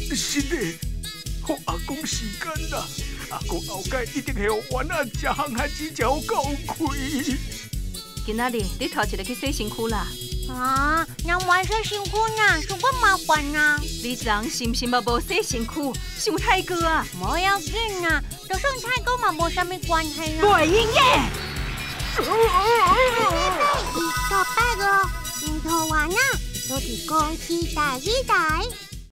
是的，给阿公时间啦。阿公后盖一定会互丸仔食烘番薯食好够开。 今仔日你头一个去洗身躯啦。 啊，人玩洗身躯呢，有够麻烦啊！ 你人是毋是嘛无洗身躯，想太过啊？ 无要紧啊，就算太过嘛无啥物关系啊。 对音乐。 到8个，木头丸啊，都是公司第一代。